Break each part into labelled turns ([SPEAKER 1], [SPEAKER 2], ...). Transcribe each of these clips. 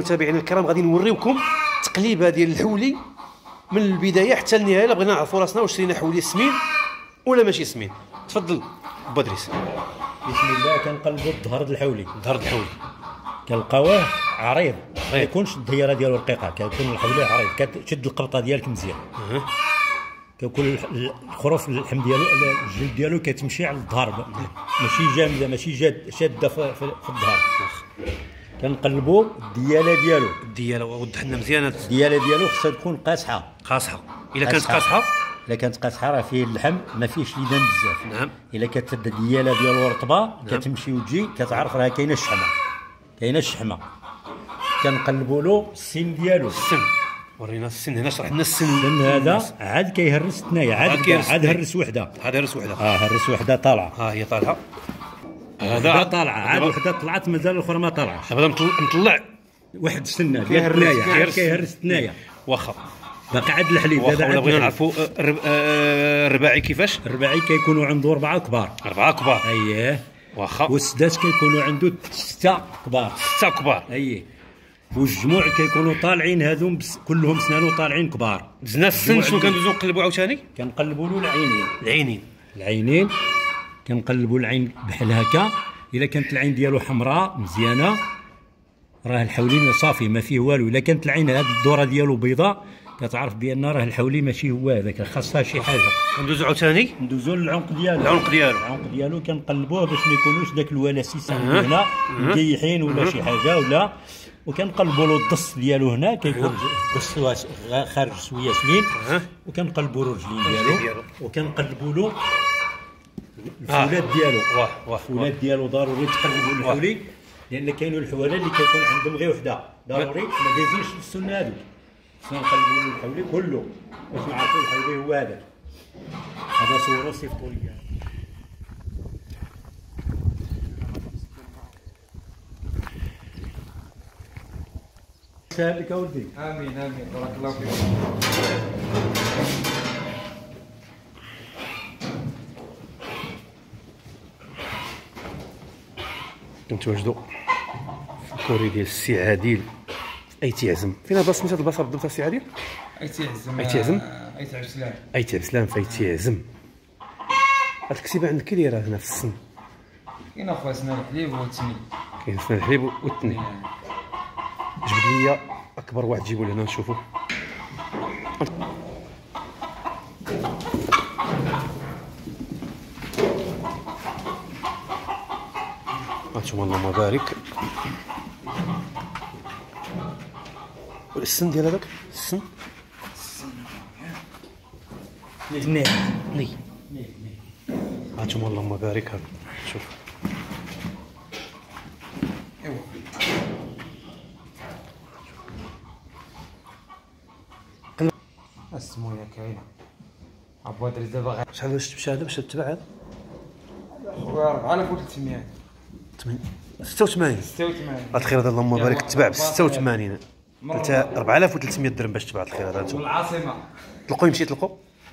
[SPEAKER 1] متابعينا الكرام غادي نوريوكم تقليبه ديال الحولي من البدايه حتى النهايه. الا بغينا نعرفوا راسنا واش شرينا حولي سمين ولا ماشي سمين. تفضل با دريس.
[SPEAKER 2] بسم الله. كنقلبوا الظهر د الحولي.
[SPEAKER 1] ظهر الحولي
[SPEAKER 2] كنلقاوه عريض، ما يكونش الدايره ديالو رقيقه، كيكون الحولي عريض. كتشد القبطه ديالك مزيان. كيكون الخروف اللحم ديالو الجلد ديالو كتمشي على الظهر، ماشي جامده، ماشي شاده في الظهر. كنقلبوا الدياله
[SPEAKER 1] وضح لنا مزيان.
[SPEAKER 2] الدياله ديالو خصها تكون قاصحه.
[SPEAKER 1] الا كانت قاصحه،
[SPEAKER 2] راه فيه اللحم ما فيهش ليدان بزاف.
[SPEAKER 1] نعم.
[SPEAKER 2] الا كانت الدياله ديالو رطبه، نعم، كتمشي وتجي كتعرف راه كاينه الشحمه. كنقلبوا له السن ديالو.
[SPEAKER 1] ورينا السن هنا، شرح لنا السن.
[SPEAKER 2] لان هذا عاد كيهرس الثنايا، عاد هرس وحده.
[SPEAKER 1] هرس وحده.
[SPEAKER 2] هرس وحده طالعه.
[SPEAKER 1] هي طالعه.
[SPEAKER 2] هذا طالعه، عاد وحده طلعت، مازال الاخرى ما طالعه.
[SPEAKER 1] دابا نطلع
[SPEAKER 2] واحد السنه ديال الثنايا، كيهرس الثنايا.
[SPEAKER 1] واخا
[SPEAKER 2] باقي عاد الحليب.
[SPEAKER 1] هذا عاد بغينا نعرفوا الرباعي كيفاش.
[SPEAKER 2] الرباعي كيكونوا عنده 4 كبار. اييه.
[SPEAKER 1] واخا.
[SPEAKER 2] والسداس كيكونوا عنده 6 كبار. اييه. والجموع كيكونوا طالعين هذوم كلهم سنانو طالعين كبار.
[SPEAKER 1] دزنا السن شنو كندوزو نقلبوا عاوتاني؟
[SPEAKER 2] كنقلبوا له العينين. كنقلبوا العين بحال هكا. الا كانت العين ديالو حمراء مزيانه راه الحولي صافي ما فيه والو. الا كانت العين هذه الدوره ديالو بيضاء كتعرف بان راه الحولي ماشي هو هذاك، خاصها شي حاجه.
[SPEAKER 1] ندوزو عاوتاني،
[SPEAKER 2] ندوزو للعنق ديالو. العنق ديالو كنقلبوه باش ما يكونوش داك الولاسيس هنا مقيحين ولا شي حاجه ولا. وكنقلبوا له الضص ديالو هنا، كيكون الضص خارج شويه سمين. وكنقلبوا له الرجلين ديالو. وكنقلبوا له الفولاد ديالو. الفولاد ديالو ضروري تقلبوا الحولي، لان كاينوا الحواله اللي كيكون عندهم غير وحده، ضروري ما دايزينش السنه هذو. خصنا نقلبوا له الحولي كله باش نعرفوا الحولي هو هذا. هذا صورو صيفطوا لي. سهل لك اولدي.
[SPEAKER 3] امين بارك الله فيك.
[SPEAKER 1] كنتواجدوا في الكوري ديال السي عادل ايتعزم. فين هذا سميت هذا البلاصه بالضبط السي عادل؟ ايتعزم في ايتعزم. هاد الكتيبه عندك كي دايره هنا في السن؟
[SPEAKER 3] كاين اخويا سنان الحليب والتنين.
[SPEAKER 1] كاين سنان الحليب والتنين. جبد لي اكبر واحد جيبوا لهنا نشوفوا. هانتوما اللهم بارك. والسن ديال هذاك السن ني. هانتوما اللهم بارك. هذا شوف.
[SPEAKER 3] السمويه كاينه. عبوا دري دابا
[SPEAKER 1] شحال باش تمشي هذا باش تتبع هذا؟
[SPEAKER 3] خويا 4300.
[SPEAKER 1] 86. هاد الخير هذا اللهم بارك تباع ب 86. قلتها 4300 درهم باش تباع الخير هذا. انتم
[SPEAKER 3] والعاصمه
[SPEAKER 1] طلقوا يمشي يطلقوا.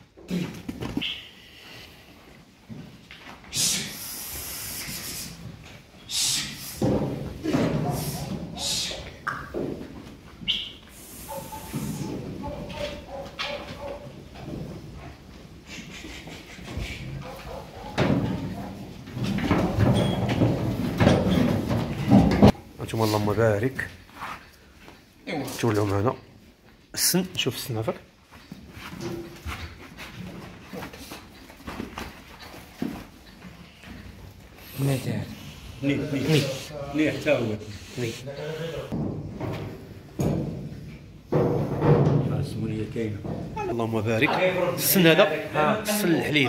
[SPEAKER 1] انتم اللهم بارك. تولعوا معنا السن. شوف السن هذاك.
[SPEAKER 3] ني
[SPEAKER 2] حتى هو
[SPEAKER 1] ني.
[SPEAKER 2] السمونيه كاينه.
[SPEAKER 1] اللهم بارك. السن هذا السن الحليب.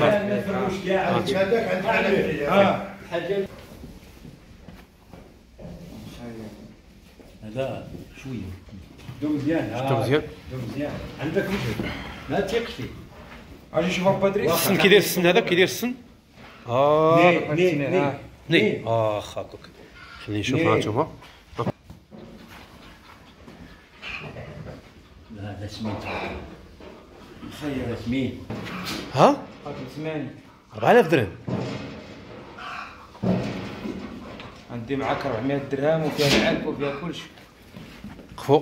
[SPEAKER 2] هذا شويه دو مزيان. عندك وجه ما تيقش فيه.
[SPEAKER 3] اجي نشوف بادري.
[SPEAKER 1] السن كي داير السن هذا، كي داير السن. ني. خاطوك. خليني نشوف. هانتوما
[SPEAKER 2] هذا سمين. هذا سمين.
[SPEAKER 1] ها 4000 درهم.
[SPEAKER 3] عندي معاك 400 درهم وفيها العلف وفيها كلشي.
[SPEAKER 1] وقفوا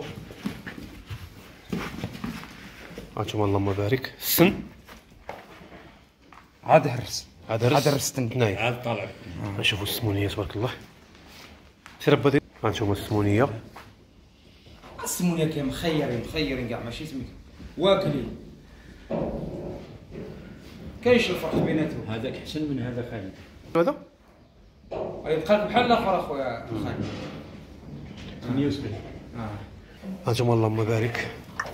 [SPEAKER 1] هانتوما اللهم بارك. السن
[SPEAKER 3] عاد هرس
[SPEAKER 1] عاد
[SPEAKER 3] هرستن
[SPEAKER 1] تنايف.
[SPEAKER 2] عاد طالع.
[SPEAKER 1] نشوفوا السمونيه تبارك الله. سير با هانتوما السمونيه.
[SPEAKER 3] السمونيه كاين مخيرين كاع ماشي سميك واكلين. كاينش الفرق بيناتهم.
[SPEAKER 2] هذاك احسن من هذا خالد.
[SPEAKER 1] هذا
[SPEAKER 3] يبقى لك بحال الاخر اخويا خالد.
[SPEAKER 2] 78.
[SPEAKER 1] هانتوما اللهم بارك.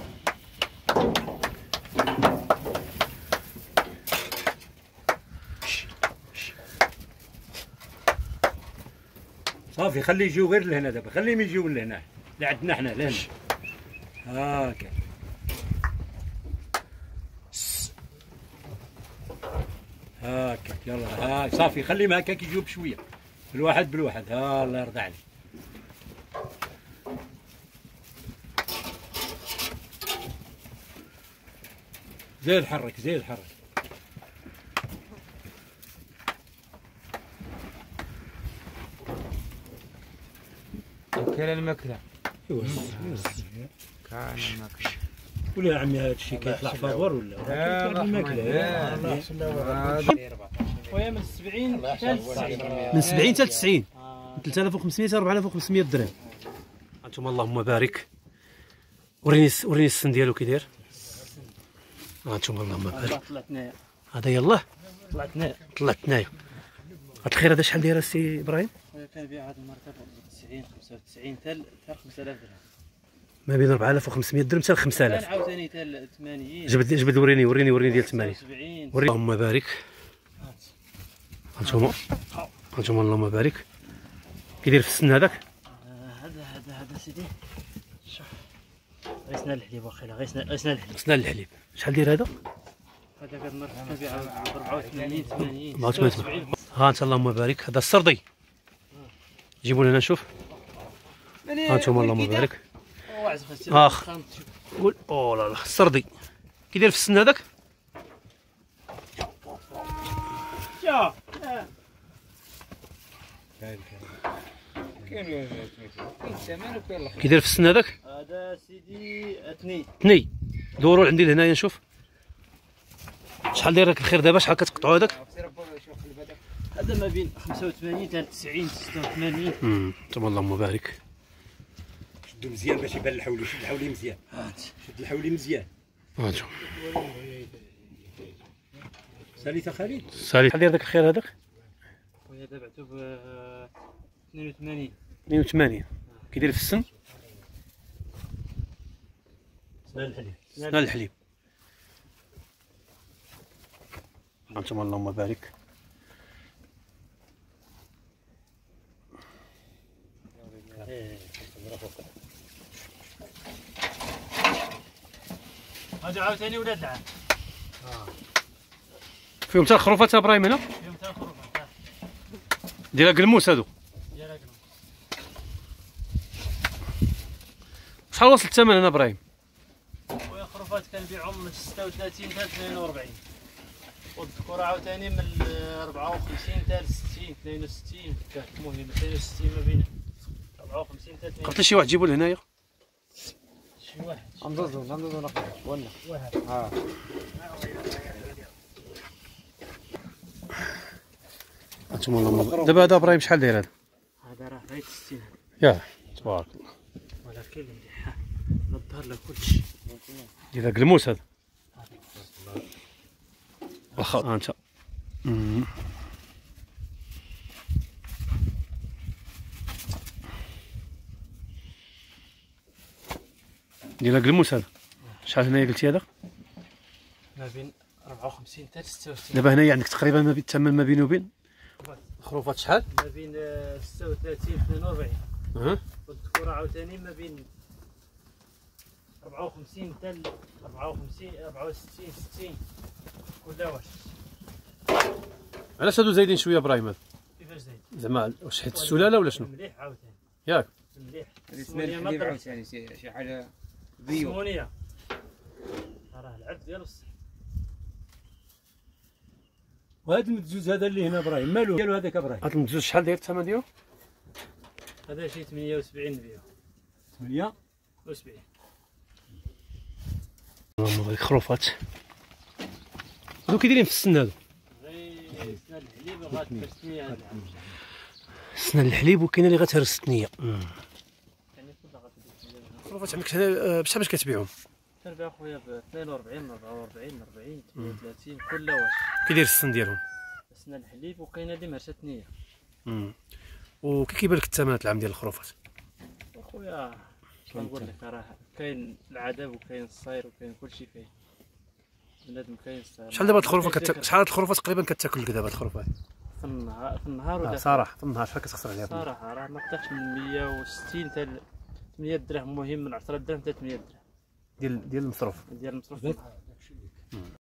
[SPEAKER 2] صافي خليه يجيو غير لهنا دابا، خليهم يجيو لهنا لعندنا حنا لهنا. هاكا هاكا يلا ها صافي خليهم هكاك يجيو بشويه بالواحد. ها الله يرضى عليك. زيد حرك.
[SPEAKER 3] كاين الماكله.
[SPEAKER 2] ايوا
[SPEAKER 3] كان الماكله.
[SPEAKER 2] ولا يا عمي هذا الشيء كيطلع فابور ولا؟
[SPEAKER 4] خويا من 70 حتى 90.
[SPEAKER 1] من 70 حتى 90 من 3500 حتى 4500 درهم. هانتوما اللهم بارك. وريني السن ديالو كي داير. هانتوما اللهم بارك.
[SPEAKER 4] طلعت هنايا.
[SPEAKER 1] هذا يلاه
[SPEAKER 4] طلعت هنايا.
[SPEAKER 1] هاد الخير هذا شحال داير السي ابراهيم؟
[SPEAKER 4] خويا كنبيع هذا المرتبه 90 95 حتى 5000 درهم.
[SPEAKER 1] ما بين 4500 درهم حتى 5000.
[SPEAKER 4] كان عاوتاني حتى 80.
[SPEAKER 1] جبد وريني ديال 80.
[SPEAKER 4] 70.
[SPEAKER 1] اللهم بارك. هانتوما اللهم بارك. كيدير في السن هذاك؟
[SPEAKER 4] هذا سيدي شوف غيسنا الحليب واخيلا غيسنا الحليب.
[SPEAKER 1] غسنا الحليب. شحال داير هذا؟
[SPEAKER 4] هذاك المرتبه كنبيع ب 84 80
[SPEAKER 1] 80. ها انت اللهم بارك. هذا السردي. جيبوا لنا نشوف. هانتوما اللهم بارك. اخ قول او لا السردي كيدير في السن هذاك؟ كيدير في السن هذاك؟
[SPEAKER 4] هذا سيدي اثني
[SPEAKER 1] دوروا عندي لهنايا نشوف. شحال داير لك الخير دابا؟ شحال كتقطعوا هذاك؟
[SPEAKER 4] هذا ما بين 85 حتى 90 86.
[SPEAKER 1] انتم اللهم بارك.
[SPEAKER 2] شدو مزيان باش يبان الحولي. شد الحولي مزيان. شد الحولي مزيان.
[SPEAKER 1] هانتوما
[SPEAKER 2] ساليت خالد.
[SPEAKER 1] شحال داير داك الخير هذاك؟
[SPEAKER 4] خويا هذا بعتو ب 82.
[SPEAKER 1] 82. كيدير في السن؟ سنان الحليب. انتم اللهم بارك.
[SPEAKER 4] هذا عاوتاني ولاد العام.
[SPEAKER 1] فيهم حتى الخروفات ابراهيم هنا؟
[SPEAKER 4] فيهم حتى الخروفات
[SPEAKER 1] ديال قلموس هادو.
[SPEAKER 4] ديال هكا.
[SPEAKER 1] شحال وصل الثمن هنا ابراهيم؟
[SPEAKER 4] خويا الخروفات كنبيعهم من 36 حتى 42. والذكورة عاوتاني من 54 حتى 60 62 هكاك. المهم 62 ما بين 54 حتى 62.
[SPEAKER 1] قلت لي شي واحد جيبوا لهنايا.
[SPEAKER 4] شي واحد.
[SPEAKER 3] غندوزو ناخذ ولا
[SPEAKER 4] واحد.
[SPEAKER 1] انتم اللهم. دابا هذا ابراهيم شحال داير هذا؟
[SPEAKER 4] هذا راه غير 60.
[SPEAKER 1] ياه تبارك الله.
[SPEAKER 4] ولكن مليحة نظهر لك كلشي.
[SPEAKER 1] ديال قلموس هذا. واخا انت. ديال قلموس هذا. شحال هنايا قلتي هذا؟
[SPEAKER 4] ما بين 54 حتى 66.
[SPEAKER 1] دابا هنايا عندك تقريبا ما بين الثمن ما بينه وبين الخروفات شحال؟
[SPEAKER 4] ما بين 36 42. والذكورة عاوتاني ما بين 54 حتى 54 64 60 كلها واحد.
[SPEAKER 1] علاش هادو زايدين شويه ابراهيم هذا؟
[SPEAKER 4] كيفاش زايد؟
[SPEAKER 1] زعما واش حيت السلاله ولا شنو؟
[SPEAKER 4] مليح عاوتاني.
[SPEAKER 1] ياك
[SPEAKER 4] مليح.
[SPEAKER 3] سنان الحليب عاوتاني شي حاجه بيو.
[SPEAKER 4] سمونية. راه العبد ديال الصح.
[SPEAKER 2] وهذا المدزوز هذا اللي هنا ابراهيم مالو ديالو هذاك ابراهيم؟
[SPEAKER 1] هاد المدزوز شحال داير الثمن ديالو؟
[SPEAKER 4] هذا شي 78 نبيعو.
[SPEAKER 2] 8
[SPEAKER 4] 70.
[SPEAKER 1] اللهم بارك. خروفات هادو كي دايرين في السن هادو؟
[SPEAKER 4] غير سنة الحليب غاتفر 600 هاد العام.
[SPEAKER 1] سنة الحليب وكاينه اللي غتهرس 600.
[SPEAKER 4] يعني كلها غاتدوز.
[SPEAKER 1] الخروفات عندك هنا بشحال باش كتبيعهم؟
[SPEAKER 4] كنبيع خويا ب 42 44 40 38 كل واش.
[SPEAKER 1] كي داير السن ديالهم؟
[SPEAKER 4] سنة الحليب وكاينه اللي مهرسة ثنية.
[SPEAKER 1] وكي كيبان لك الثمنات العام ديال الخروفات؟
[SPEAKER 4] اخويا كنقول لك راه كاين العذاب وكاين الصير وكاين كلشي كاين. بنادم كاين الصير.
[SPEAKER 1] شحال دابا الخروفه شحال هاد الخروفه تقريبا كتاكل لك دابا الخروفات؟
[SPEAKER 4] في النهار ولا
[SPEAKER 1] صراحه في النهار شحال كتخسر عليها؟
[SPEAKER 4] صراحه راه ما قطعتش من 160 حتى 800 درهم، المهم من 10 درهم حتى 800 درهم
[SPEAKER 1] ديال المصروف
[SPEAKER 4] ديال المصروف.